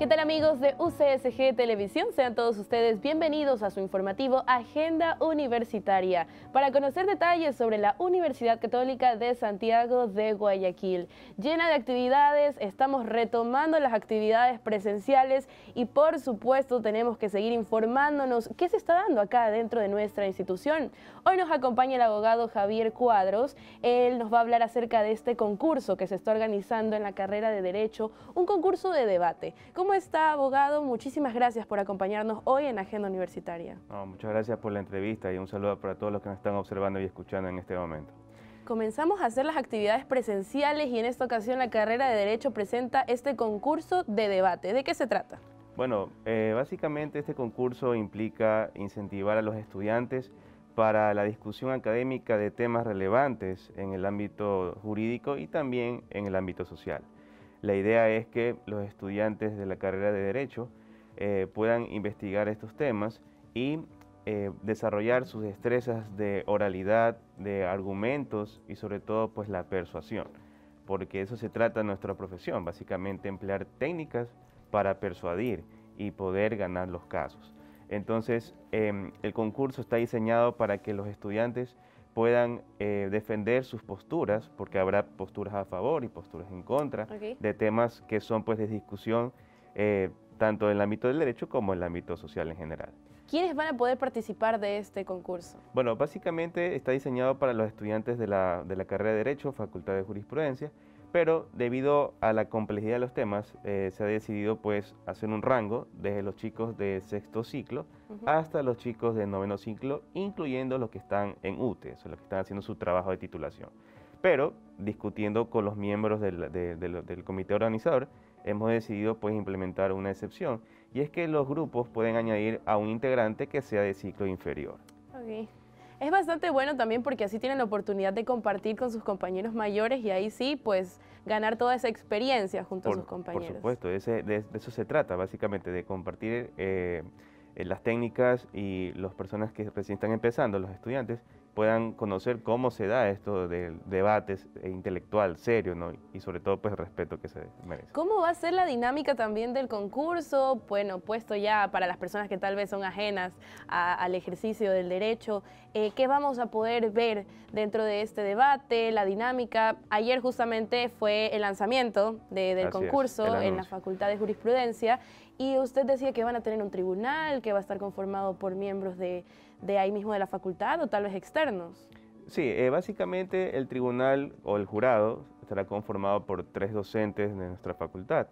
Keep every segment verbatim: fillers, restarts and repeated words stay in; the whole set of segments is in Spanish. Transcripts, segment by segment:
¿Qué tal amigos de U C S G Televisión? Sean todos ustedes bienvenidos a su informativo Agenda Universitaria para conocer detalles sobre la Universidad Católica de Santiago de Guayaquil. Llena de actividades, estamos retomando las actividades presenciales y por supuesto tenemos que seguir informándonos qué se está dando acá dentro de nuestra institución. Hoy nos acompaña el abogado Javier Cuadros. Él nos va a hablar acerca de este concurso que se está organizando en la carrera de Derecho, un concurso de debate. ¿Cómo está, abogado? Muchísimas gracias por acompañarnos hoy en Agenda Universitaria. No, muchas gracias por la entrevista y un saludo para todos los que nos están observando y escuchando en este momento. Comenzamos a hacer las actividades presenciales y en esta ocasión la carrera de Derecho presenta este concurso de debate. ¿De qué se trata? Bueno, eh, básicamente este concurso implica incentivar a los estudiantes para la discusión académica de temas relevantes en el ámbito jurídico y también en el ámbito social. La idea es que los estudiantes de la carrera de Derecho eh, puedan investigar estos temas y eh, desarrollar sus destrezas de oralidad, de argumentos y sobre todo pues la persuasión, porque eso se trata de nuestra profesión, básicamente emplear técnicas para persuadir y poder ganar los casos. Entonces, eh, el concurso está diseñado para que los estudiantes puedan eh, defender sus posturas, porque habrá posturas a favor y posturas en contra, Okay. de temas que son pues de discusión eh, tanto en el ámbito del derecho como en el ámbito social en general. ¿Quiénes van a poder participar de este concurso? Bueno, básicamente está diseñado para los estudiantes de la, de la carrera de Derecho, Facultad de Jurisprudencia, pero debido a la complejidad de los temas, eh, se ha decidido pues hacer un rango desde los chicos de sexto ciclo uh-huh. hasta los chicos de noveno ciclo, incluyendo los que están en U T E, o sea, los que están haciendo su trabajo de titulación. Pero discutiendo con los miembros del, de, de, del comité organizador, hemos decidido pues implementar una excepción, y es que los grupos pueden añadir a un integrante que sea de ciclo inferior. Okay. Es bastante bueno también porque así tienen la oportunidad de compartir con sus compañeros mayores y ahí sí, pues, ganar toda esa experiencia junto por, a sus compañeros. Por supuesto, ese, de, de eso se trata básicamente, de compartir eh, las técnicas y las personas que recién están empezando, los estudiantes, puedan conocer cómo se da esto del debate intelectual serio, ¿no? Y sobre todo pues el respeto que se merece. ¿Cómo va a ser la dinámica también del concurso? Bueno, puesto ya para las personas que tal vez son ajenas a, al ejercicio del derecho, eh, ¿qué vamos a poder ver dentro de este debate, la dinámica? Ayer justamente fue el lanzamiento de, del Así concurso es, en la Facultad de Jurisprudencia y usted decía que van a tener un tribunal, que va a estar conformado por miembros de, de ahí mismo de la facultad o tal vez externos. Sí, eh, básicamente el tribunal o el jurado estará conformado por tres docentes de nuestra facultad.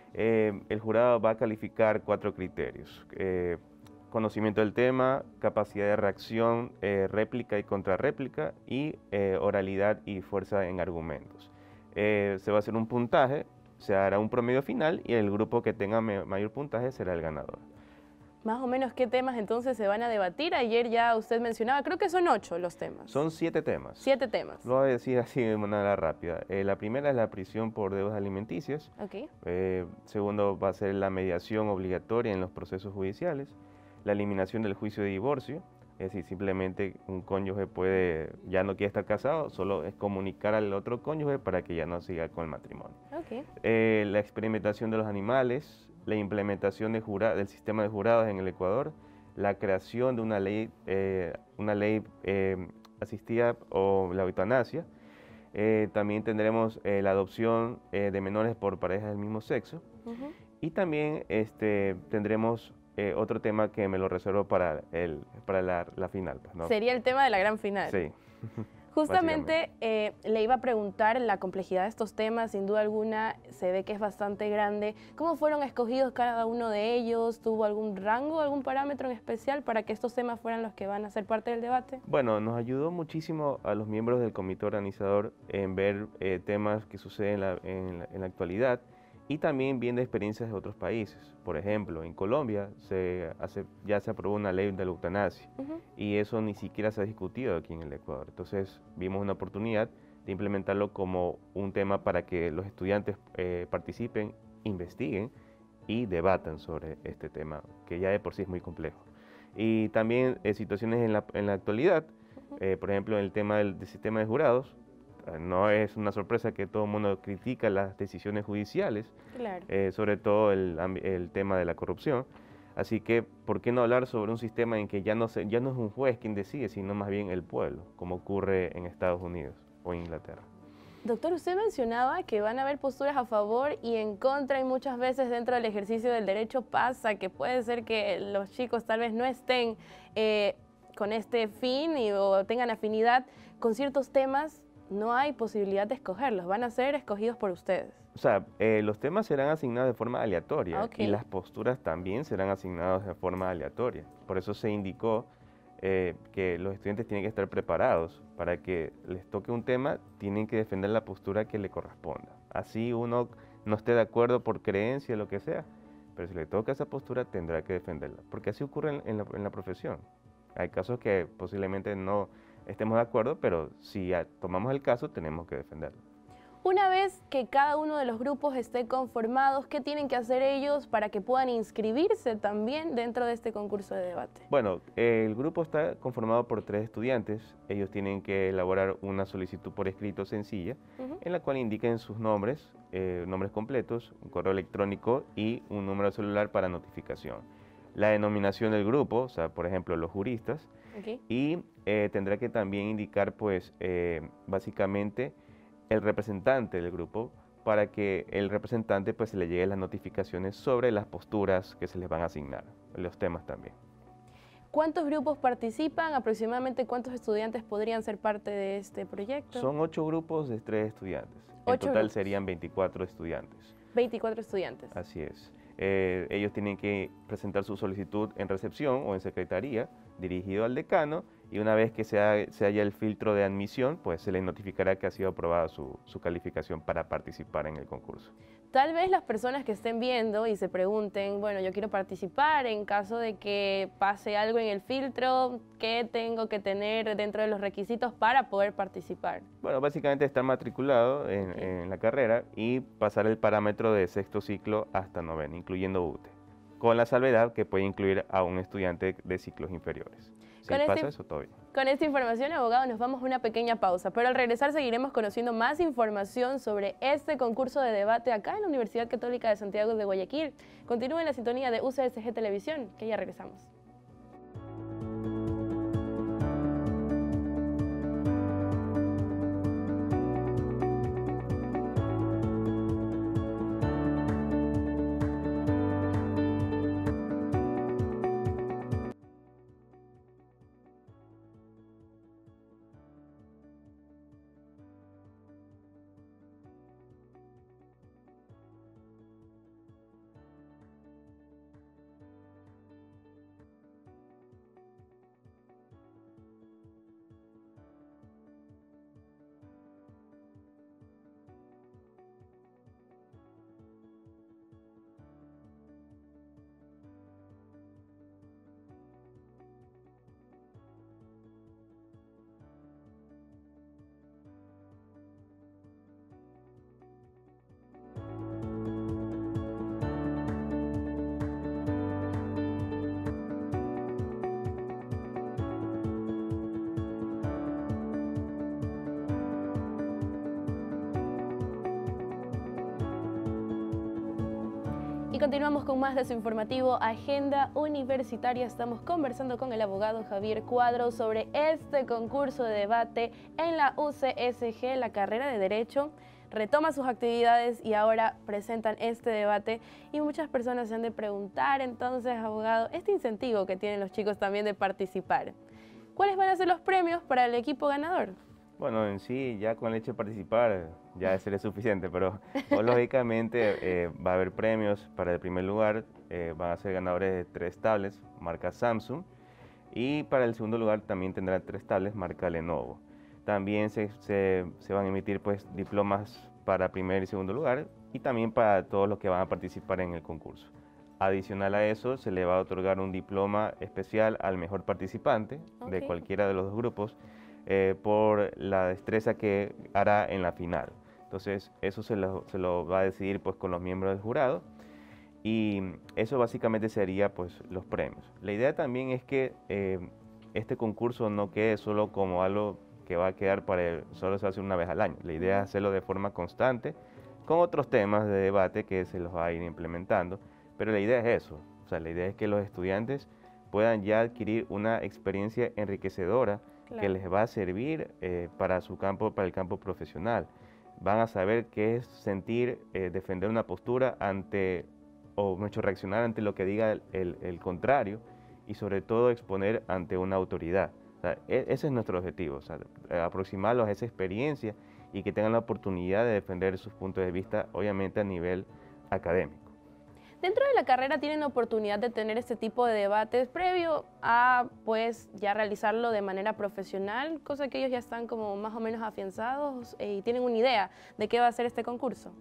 Eh, el jurado va a calificar cuatro criterios: eh, conocimiento del tema, capacidad de reacción, eh, réplica y contrarréplica y eh, oralidad y fuerza en argumentos. Eh, se va a hacer un puntaje, se hará un promedio final y el grupo que tenga mayor puntaje será el ganador. Más o menos, ¿qué temas entonces se van a debatir? Ayer ya usted mencionaba, creo que son ocho los temas. Son siete temas. Siete temas. Lo voy a decir así de manera rápida. Eh, la primera es la prisión por deudas alimenticias. Okay. Eh, segundo va a ser la mediación obligatoria en los procesos judiciales. La eliminación del juicio de divorcio. Es decir, simplemente un cónyuge puede, ya no quiere estar casado, solo es comunicar al otro cónyuge para que ya no siga con el matrimonio. Okay. Eh, la experimentación de los animales, la implementación de jura, del sistema de jurados en el Ecuador, la creación de una ley, eh, una ley eh, asistida o la eutanasia. Eh, también tendremos eh, la adopción eh, de menores por parejas del mismo sexo. Uh-huh. Y también este, tendremos eh, otro tema que me lo reservo para, el, para la, la final, pues, ¿no? Sería el tema de la gran final. Sí. Justamente eh, le iba a preguntar la complejidad de estos temas, sin duda alguna se ve que es bastante grande. ¿Cómo fueron escogidos cada uno de ellos? ¿Tuvo algún rango, algún parámetro en especial para que estos temas fueran los que van a ser parte del debate? Bueno, nos ayudó muchísimo a los miembros del comité organizador en ver eh, temas que suceden en la, en, la, en la actualidad y también viendo experiencias de otros países. Por ejemplo, en Colombia se hace, ya se aprobó una ley de la eutanasia uh-huh. y eso ni siquiera se ha discutido aquí en el Ecuador. Entonces vimos una oportunidad de implementarlo como un tema para que los estudiantes eh, participen, investiguen y debatan sobre este tema, que ya de por sí es muy complejo. Y también eh, situaciones en la, en la actualidad, uh-huh. eh, por ejemplo, en el tema del, del sistema de jurados, No es una sorpresa que todo el mundo critica las decisiones judiciales, Claro. eh, sobre todo el, el tema de la corrupción. Así que, ¿por qué no hablar sobre un sistema en que ya no, se, ya no es un juez quien decide, sino más bien el pueblo, como ocurre en Estados Unidos o Inglaterra? Doctor, usted mencionaba que van a haber posturas a favor y en contra y muchas veces dentro del ejercicio del derecho pasa que puede ser que los chicos tal vez no estén eh, con este fin y, o tengan afinidad con ciertos temas. No hay posibilidad de escogerlos, van a ser escogidos por ustedes. O sea, eh, los temas serán asignados de forma aleatoria Okay. y las posturas también serán asignadas de forma aleatoria. Por eso se indicó eh, que los estudiantes tienen que estar preparados para que les toque un tema, tienen que defender la postura que le corresponda. Así uno no esté de acuerdo por creencia, lo que sea, pero si le toca esa postura tendrá que defenderla, porque así ocurre en, en, la, en la profesión. Hay casos que posiblemente no estemos de acuerdo, pero si tomamos el caso tenemos que defenderlo. Una vez que cada uno de los grupos esté conformados, ¿qué tienen que hacer ellos para que puedan inscribirse también dentro de este concurso de debate? Bueno, el grupo está conformado por tres estudiantes. Ellos tienen que elaborar una solicitud por escrito sencilla, uh-huh. en la cual indiquen sus nombres, eh, nombres completos, un correo electrónico y un número de celular para notificación. La denominación del grupo, o sea, por ejemplo, los juristas, okay. y eh, tendrá que también indicar, pues, eh, básicamente, el representante del grupo, para que el representante pues se le llegue las notificaciones sobre las posturas que se les van a asignar, los temas también. ¿Cuántos grupos participan? ¿Aproximadamente cuántos estudiantes podrían ser parte de este proyecto? Son ocho grupos de tres estudiantes. En total grupos. Serían veinticuatro estudiantes. veinticuatro estudiantes. Así es. Eh, ellos tienen que presentar su solicitud en recepción o en secretaría, dirigido al decano, y una vez que se, ha, se haya el filtro de admisión, pues se les notificará que ha sido aprobada su, su calificación para participar en el concurso. Tal vez las personas que estén viendo y se pregunten, bueno, yo quiero participar, en caso de que pase algo en el filtro, ¿qué tengo que tener dentro de los requisitos para poder participar? Bueno, básicamente estar matriculado en, okay. en la carrera y pasar el parámetro de sexto ciclo hasta noveno, incluyendo U T E, con la salvedad que puede incluir a un estudiante de ciclos inferiores. Si con pasa este, eso, todo bien. Con esta información, abogado, nos vamos a una pequeña pausa, pero al regresar seguiremos conociendo más información sobre este concurso de debate acá en la Universidad Católica de Santiago de Guayaquil. Continúen en la sintonía de U C S G Televisión, que ya regresamos. Y continuamos con más de su informativo Agenda Universitaria. Estamos conversando con el abogado Javier Cuadro sobre este concurso de debate en la U C S G, la carrera de Derecho. Retoma sus actividades y ahora presentan este debate y muchas personas se han de preguntar entonces, abogado, este incentivo que tienen los chicos también de participar. ¿Cuáles van a ser los premios para el equipo ganador? Bueno, en sí, ya con el hecho de participar ya sería suficiente, pero pues, lógicamente eh, va a haber premios para el primer lugar, eh, van a ser ganadores de tres tablets, marca Samsung, y para el segundo lugar también tendrán tres tablets, marca Lenovo. También se, se, se van a emitir pues, diplomas para primer y segundo lugar, y también para todos los que van a participar en el concurso. Adicional a eso, se le va a otorgar un diploma especial al mejor participante okay. de cualquiera de los dos grupos, Eh, por la destreza que hará en la final. Entonces, eso se lo, se lo va a decidir pues, con los miembros del jurado y eso básicamente sería pues, los premios. La idea también es que eh, este concurso no quede solo como algo que va a quedar para el, solo se va a hacer una vez al año. La idea es hacerlo de forma constante, con otros temas de debate que se los va a ir implementando, pero la idea es eso, o sea, la idea es que los estudiantes puedan ya adquirir una experiencia enriquecedora, claro, que les va a servir eh, para su campo, para el campo profesional. Van a saber qué es sentir, eh, defender una postura ante, o mucho reaccionar ante lo que diga el, el, el contrario, y sobre todo exponer ante una autoridad. O sea, e ese es nuestro objetivo, o sea, aproximarlos a esa experiencia y que tengan la oportunidad de defender sus puntos de vista, obviamente a nivel académico. Dentro de la carrera tienen oportunidad de tener este tipo de debates previo a, pues, ya realizarlo de manera profesional, cosa que ellos ya están como más o menos afianzados eh, y tienen una idea de qué va a ser este concurso.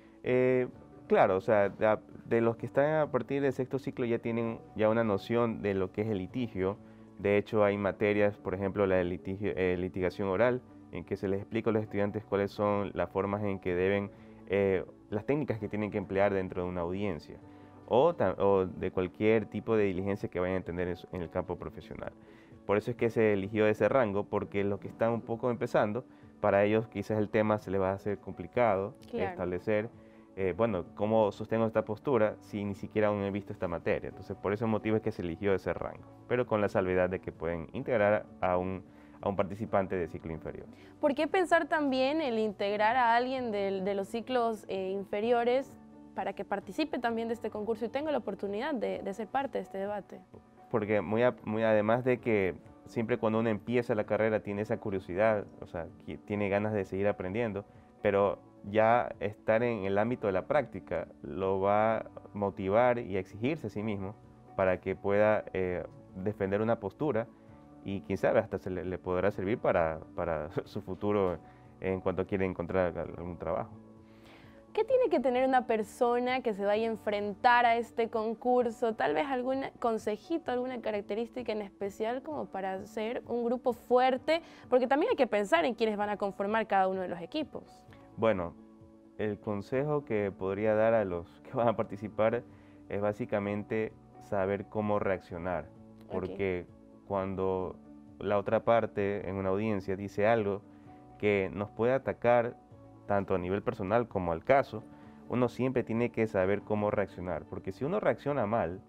Eh, claro, o sea, de, de los que están a partir del sexto ciclo ya tienen ya una noción de lo que es el litigio. De hecho, hay materias, por ejemplo, la de litigio, eh, litigación oral, en que se les explica a los estudiantes cuáles son las formas en que deben, eh, las técnicas que tienen que emplear dentro de una audiencia, o, o de cualquier tipo de diligencia que vayan a tener en, su, en el campo profesional. Por eso es que se eligió ese rango, porque los que están un poco empezando, para ellos quizás el tema se les va a hacer complicado, claro, establecer, eh, bueno, cómo sostengo esta postura si ni siquiera aún he visto esta materia. Entonces, por ese motivo es que se eligió ese rango, pero con la salvedad de que pueden integrar a un a un participante de ciclo inferior. ¿Por qué pensar también el integrar a alguien de, de los ciclos eh, inferiores para que participe también de este concurso y tenga la oportunidad de, de ser parte de este debate? Porque muy, a, muy además de que siempre cuando uno empieza la carrera tiene esa curiosidad, o sea, que tiene ganas de seguir aprendiendo, pero ya estar en el ámbito de la práctica lo va a motivar y a exigirse a sí mismo para que pueda eh, defender una postura, y quién sabe, hasta se le, le podrá servir para, para su futuro en cuanto quiere encontrar algún trabajo. ¿Qué tiene que tener una persona que se vaya a enfrentar a este concurso? Tal vez algún consejito, alguna característica en especial como para ser un grupo fuerte, porque también hay que pensar en quiénes van a conformar cada uno de los equipos. Bueno, el consejo que podría dar a los que van a participar es básicamente saber cómo reaccionar, porque okay, cuando la otra parte en una audiencia dice algo que nos puede atacar tanto a nivel personal como al caso, uno siempre tiene que saber cómo reaccionar, porque si uno reacciona mal,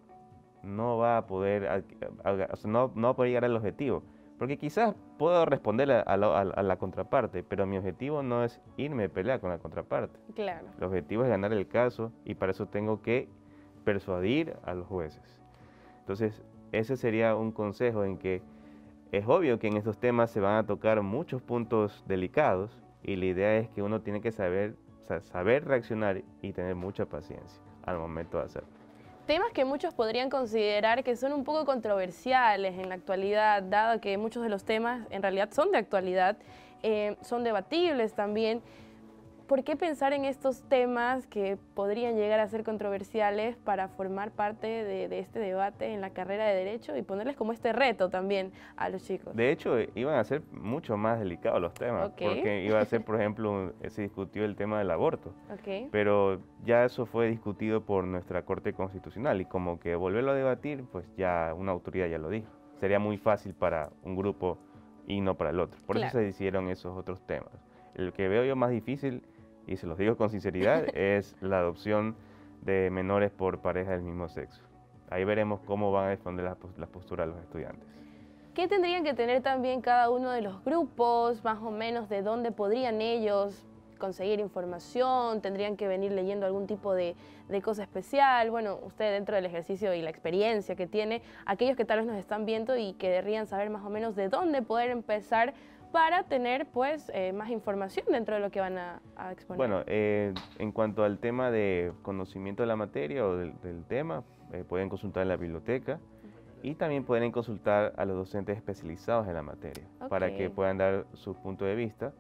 no va a poder, a, a, a, no, no va a poder llegar al objetivo, porque quizás puedo responder a, a, la, a la contraparte, pero mi objetivo no es irme a pelear con la contraparte. Claro. El objetivo es ganar el caso y para eso tengo que persuadir a los jueces. Entonces, ese sería un consejo en que es obvio que en estos temas se van a tocar muchos puntos delicados y la idea es que uno tiene que saber, o sea, saber reaccionar y tener mucha paciencia al momento de hacerlo. Temas que muchos podrían considerar que son un poco controversiales en la actualidad, dado que muchos de los temas en realidad son de actualidad, eh, son debatibles también. ¿Por qué pensar en estos temas que podrían llegar a ser controversiales para formar parte de, de este debate en la carrera de Derecho y ponerles como este reto también a los chicos? De hecho, iban a ser mucho más delicados los temas, okay, porque iba a ser, por ejemplo, se discutió el tema del aborto, okay, pero ya eso fue discutido por nuestra Corte Constitucional y como que volverlo a debatir, pues ya una autoridad ya lo dijo. Sería muy fácil para un grupo y no para el otro. Por claro, eso se hicieron esos otros temas. El que veo yo más difícil, y se los digo con sinceridad, es la adopción de menores por pareja del mismo sexo. Ahí veremos cómo van a defender las la posturas de los estudiantes. ¿Qué tendrían que tener también cada uno de los grupos, más o menos de dónde podrían ellos conseguir información? ¿Tendrían que venir leyendo algún tipo de, de cosa especial? Bueno, usted dentro del ejercicio y la experiencia que tiene, aquellos que tal vez nos están viendo y que querrían saber más o menos de dónde poder empezar para tener pues eh, más información dentro de lo que van a, a exponer. Bueno, eh, en cuanto al tema de conocimiento de la materia o del, del tema, eh, pueden consultar en la biblioteca y también pueden consultar a los docentes especializados en la materia, okay, para que puedan dar su punto de vista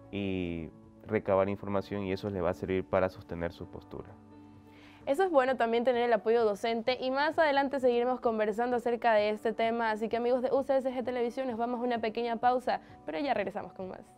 y recabar información y eso les va a servir para sostener su postura. Eso es bueno también tener el apoyo docente y más adelante seguiremos conversando acerca de este tema, así que amigos de U C S G Televisión nos vamos a una pequeña pausa, pero ya regresamos con más.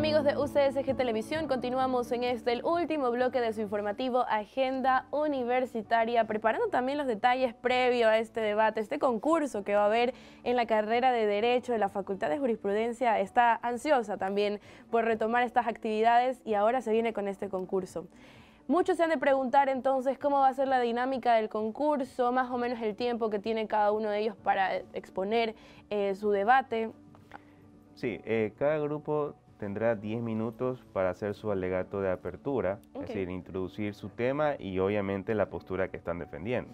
amigos de U C S G Televisión, continuamos en este, el último bloque de su informativo Agenda Universitaria, preparando también los detalles previos a este debate, este concurso que va a haber en la carrera de Derecho de la Facultad de Jurisprudencia. Está ansiosa también por retomar estas actividades y ahora se viene con este concurso. Muchos se han de preguntar entonces cómo va a ser la dinámica del concurso, más o menos el tiempo que tiene cada uno de ellos para exponer eh, su debate. Sí, eh, cada grupo tendrá diez minutos para hacer su alegato de apertura, okay. Es decir, introducir su tema y obviamente la postura que están defendiendo.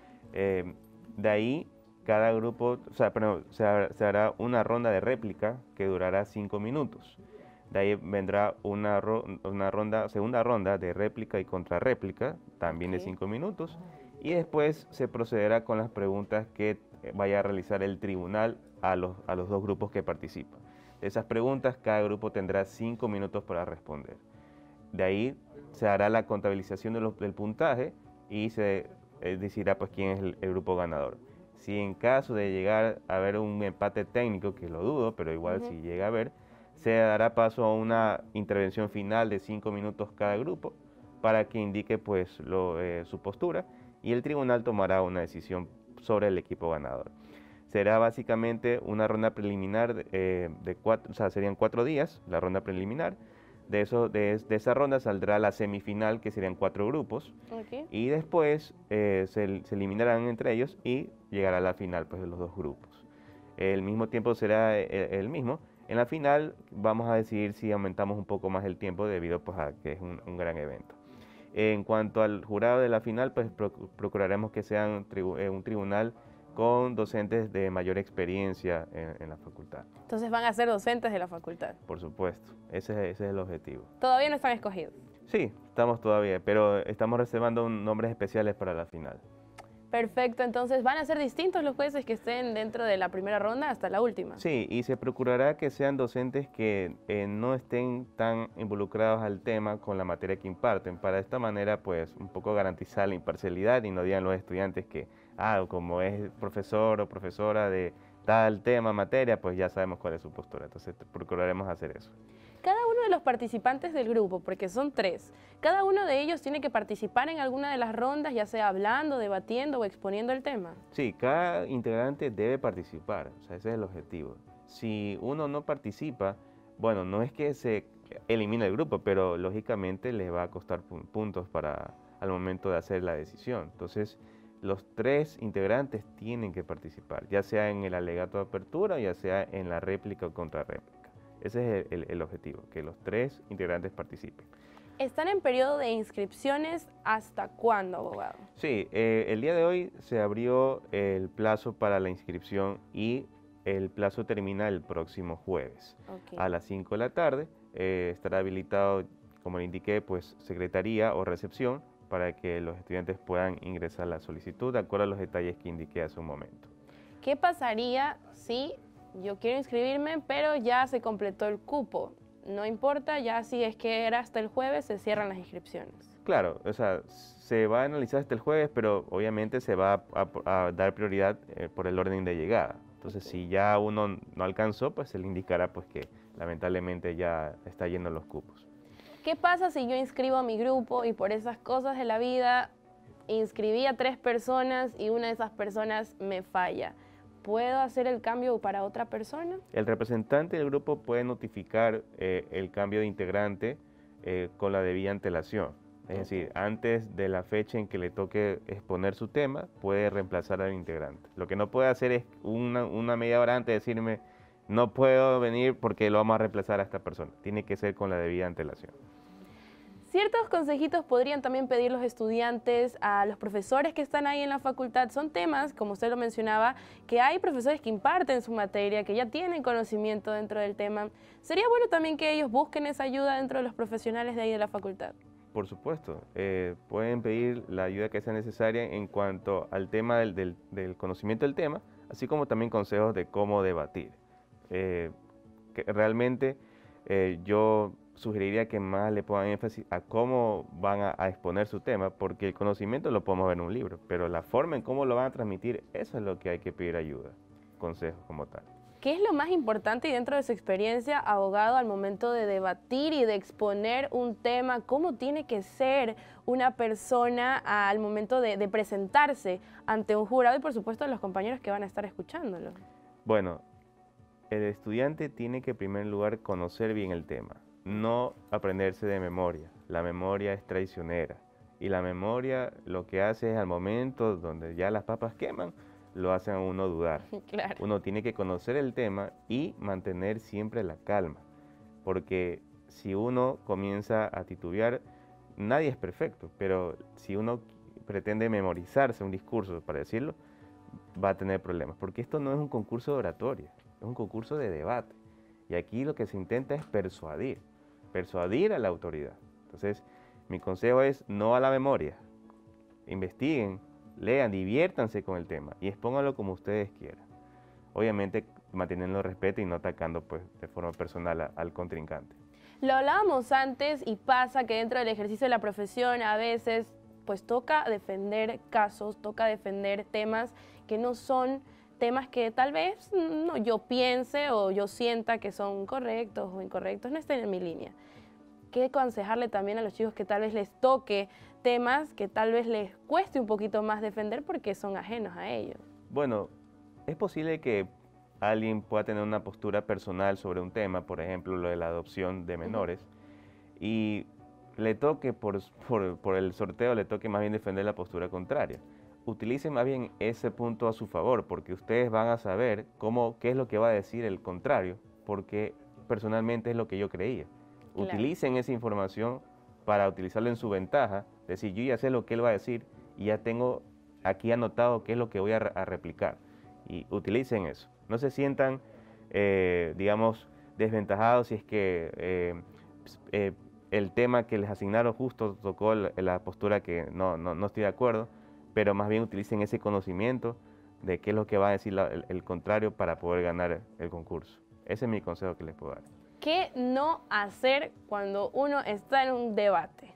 Eh, de ahí, cada grupo, o sea, perdón, se, se hará una ronda de réplica que durará cinco minutos. De ahí vendrá una, ro una ronda, segunda ronda de réplica y contrarréplica, también okay. de cinco minutos. Y después se procederá con las preguntas que vaya a realizar el tribunal a los, a los dos grupos que participan. De esas preguntas, cada grupo tendrá cinco minutos para responder. De ahí se hará la contabilización de los, del puntaje y se eh, decidirá pues, quién es el, el grupo ganador. Si en caso de llegar a haber un empate técnico, que lo dudo, pero igual uh-huh. si llega a haber, se dará paso a una intervención final de cinco minutos cada grupo para que indique pues, lo, eh, su postura y el tribunal tomará una decisión sobre el equipo ganador. Será básicamente una ronda preliminar eh, de cuatro, o sea, serían cuatro días, la ronda preliminar. De, eso, de, de esa ronda saldrá la semifinal, que serían cuatro grupos. Okay. Y después eh, se, se eliminarán entre ellos y llegará la final pues, de los dos grupos. El mismo tiempo será el, el mismo. En la final vamos a decidir si aumentamos un poco más el tiempo debido pues, a que es un, un gran evento. En cuanto al jurado de la final, pues procuraremos que sea un, tribu, eh, un tribunal con docentes de mayor experiencia en, en la facultad. Entonces van a ser docentes de la facultad. Por supuesto, ese, ese es el objetivo. ¿Todavía no están escogidos? Sí, estamos todavía, pero estamos reservando un, nombres especiales para la final. Perfecto, entonces van a ser distintos los jueces que estén dentro de la primera ronda hasta la última. Sí, y se procurará que sean docentes que eh, no estén tan involucrados al tema con la materia que imparten. Para esta manera, pues, un poco garantizar la imparcialidad y no digan los estudiantes que, ah, como es profesor o profesora de tal tema, materia, pues ya sabemos cuál es su postura. Entonces procuraremos hacer eso. Cada uno de los participantes del grupo, porque son tres, cada uno de ellos tiene que participar en alguna de las rondas, ya sea hablando, debatiendo o exponiendo el tema. Sí, cada integrante debe participar, o sea, ese es el objetivo. Si uno no participa, bueno, no es que se elimine el grupo, pero lógicamente les va a costar puntos para al momento de hacer la decisión. Entonces, los tres integrantes tienen que participar, ya sea en el alegato de apertura, ya sea en la réplica o contrarréplica. Ese es el, el, el objetivo, que los tres integrantes participen. ¿Están en periodo de inscripciones hasta cuándo, abogado? Sí, eh, el día de hoy se abrió el plazo para la inscripción y el plazo termina el próximo jueves. Okay. A las cinco de la tarde eh, estará habilitado, como le indiqué, pues secretaría o recepción para que los estudiantes puedan ingresar la solicitud de acuerdo a los detalles que indiqué hace un momento. ¿Qué pasaría si yo quiero inscribirme, pero ya se completó el cupo? No importa, ya si es que era hasta el jueves, se cierran las inscripciones. Claro, o sea, se va a analizar hasta el jueves, pero obviamente se va a, a, a dar prioridad eh, por el orden de llegada. Entonces, okay. si ya uno no alcanzó, pues se le indicará pues, que lamentablemente ya está yendo los cupos. ¿Qué pasa si yo inscribo a mi grupo y por esas cosas de la vida inscribí a tres personas y una de esas personas me falla? ¿Puedo hacer el cambio para otra persona? El representante del grupo puede notificar eh, el cambio de integrante eh, con la debida antelación. Es okay. decir, antes de la fecha en que le toque exponer su tema, puede reemplazar al integrante. Lo que no puede hacer es una, una media hora antes decirme, no puedo venir porque lo vamos a reemplazar a esta persona. Tiene que ser con la debida antelación. Ciertos consejitos podrían también pedir los estudiantes a los profesores que están ahí en la facultad. Son temas, como usted lo mencionaba, que hay profesores que imparten su materia, que ya tienen conocimiento dentro del tema. Sería bueno también que ellos busquen esa ayuda dentro de los profesionales de ahí de la facultad. Por supuesto, eh, pueden pedir la ayuda que sea necesaria en cuanto al tema del, del, del conocimiento del tema, así como también consejos de cómo debatir. Eh, que realmente eh, yo sugeriría que más le pongan énfasis a cómo van a, a exponer su tema, porque el conocimiento lo podemos ver en un libro, pero la forma en cómo lo van a transmitir, eso es lo que hay que pedir ayuda, consejos como tal. ¿Qué es lo más importante y dentro de su experiencia, abogado, al momento de debatir y de exponer un tema? ¿Cómo tiene que ser una persona al momento de, de presentarse ante un jurado y por supuesto los compañeros que van a estar escuchándolo? Bueno, el estudiante tiene que en primer lugar conocer bien el tema, no aprenderse de memoria. La memoria es traicionera y la memoria lo que hace es al momento donde ya las papas queman, lo hacen a uno dudar. Claro. Uno tiene que conocer el tema y mantener siempre la calma, porque si uno comienza a titubear, nadie es perfecto, pero si uno pretende memorizarse un discurso para decirlo, va a tener problemas, porque esto no es un concurso de oratoria, es un concurso de debate, y aquí lo que se intenta es persuadir, persuadir a la autoridad. Entonces, mi consejo es no a la memoria, investiguen, lean, diviértanse con el tema y expónganlo como ustedes quieran. Obviamente manteniendo el respeto y no atacando pues, de forma personal a, al contrincante. Lo hablábamos antes y pasa que dentro del ejercicio de la profesión a veces pues toca defender casos, toca defender temas que no son temas que tal vez no, yo piense o yo sienta que son correctos o incorrectos, no estén en mi línea. ¿Qué aconsejarle también a los chicos que tal vez les toque temas que tal vez les cueste un poquito más defender porque son ajenos a ellos? Bueno, es posible que alguien pueda tener una postura personal sobre un tema, por ejemplo, lo de la adopción de menores, uh-huh. y le toque, por, por, por el sorteo, le toque más bien defender la postura contraria. Utilicen más bien ese punto a su favor, porque ustedes van a saber cómo, qué es lo que va a decir el contrario, porque personalmente es lo que yo creía. Claro. Utilicen esa información para utilizarlo en su ventaja, decir, yo ya sé lo que él va a decir y ya tengo aquí anotado qué es lo que voy a, a replicar. Y utilicen eso. No se sientan, eh, digamos, desventajados si es que eh, eh, el tema que les asignaron justo tocó la, la postura que no, no, no estoy de acuerdo, pero más bien utilicen ese conocimiento de qué es lo que va a decir la, el, el contrario para poder ganar el concurso. Ese es mi consejo que les puedo dar. ¿Qué no hacer cuando uno está en un debate?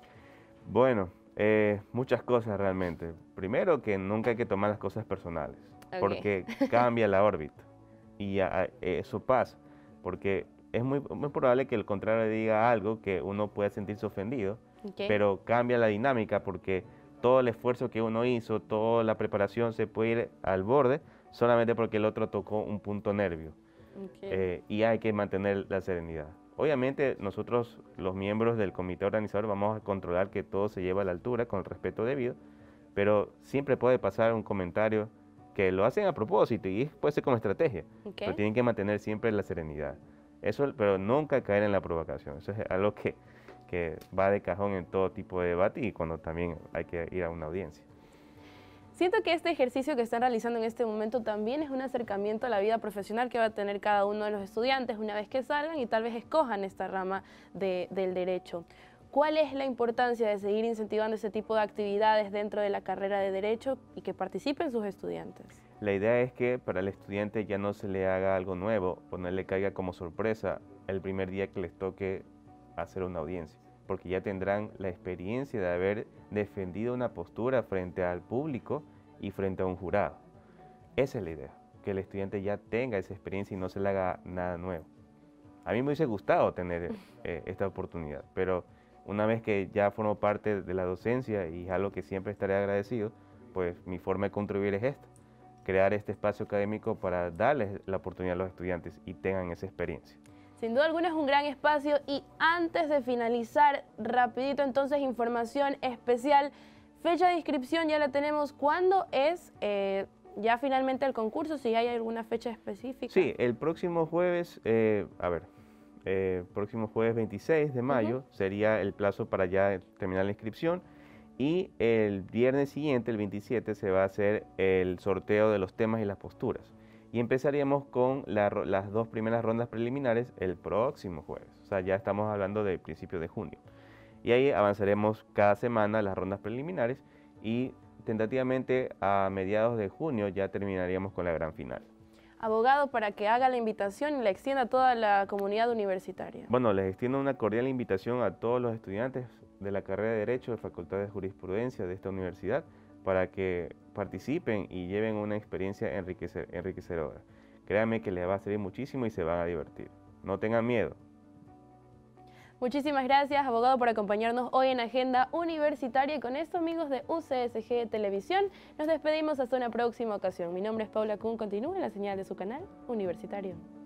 Bueno, eh, muchas cosas realmente. Primero, que nunca hay que tomar las cosas personales, okay. porque cambia la órbita y ya, eso pasa, porque es muy, muy probable que el contrario diga algo que uno pueda sentirse ofendido, okay. pero cambia la dinámica porque todo el esfuerzo que uno hizo, toda la preparación se puede ir al borde solamente porque el otro tocó un punto nervio. Okay. Eh, y hay que mantener la serenidad. Obviamente nosotros, los miembros del comité organizador, vamos a controlar que todo se lleve a la altura con el respeto debido, pero siempre puede pasar un comentario que lo hacen a propósito y puede ser como estrategia, okay. pero tienen que mantener siempre la serenidad. Eso, pero nunca caer en la provocación. Eso es algo que, que va de cajón en todo tipo de debate y cuando también hay que ir a una audiencia. Siento que este ejercicio que están realizando en este momento también es un acercamiento a la vida profesional que va a tener cada uno de los estudiantes una vez que salgan y tal vez escojan esta rama de, del derecho. ¿Cuál es la importancia de seguir incentivando ese tipo de actividades dentro de la carrera de Derecho y que participen sus estudiantes? La idea es que para el estudiante ya no se le haga algo nuevo o no le caiga como sorpresa el primer día que les toque hacer una audiencia, porque ya tendrán la experiencia de haber defendido una postura frente al público y frente a un jurado. Esa es la idea, que el estudiante ya tenga esa experiencia y no se le haga nada nuevo. A mí me hubiese gustado tener eh, esta oportunidad, pero una vez que ya formo parte de la docencia y es algo que siempre estaré agradecido, pues mi forma de contribuir es esta, crear este espacio académico para darles la oportunidad a los estudiantes y tengan esa experiencia. Sin duda alguna es un gran espacio y antes de finalizar, rapidito entonces información especial, fecha de inscripción ya la tenemos. ¿Cuándo es eh, ya finalmente el concurso? Si hay alguna fecha específica. Sí, el próximo jueves, eh, a ver, eh, próximo jueves veintiséis de mayo uh-huh. sería el plazo para ya terminar la inscripción y el viernes siguiente, el veintisiete, se va a hacer el sorteo de los temas y las posturas. Y empezaríamos con la, las dos primeras rondas preliminares el próximo jueves. O sea, ya estamos hablando del principio de junio. Y ahí avanzaremos cada semana las rondas preliminares y tentativamente a mediados de junio ya terminaríamos con la gran final. Abogado, para que haga la invitación y la extienda a toda la comunidad universitaria. Bueno, les extiendo una cordial invitación a todos los estudiantes de la carrera de Derecho de Facultad de Jurisprudencia de esta universidad para que participen y lleven una experiencia enriquecer, enriquecedora. Créanme que les va a servir muchísimo y se van a divertir. No tengan miedo. Muchísimas gracias, abogado, por acompañarnos hoy en Agenda Universitaria. Y con esto, amigos de U C S G Televisión, nos despedimos hasta una próxima ocasión. Mi nombre es Paula Kuhn. Continúe en la señal de su canal universitario.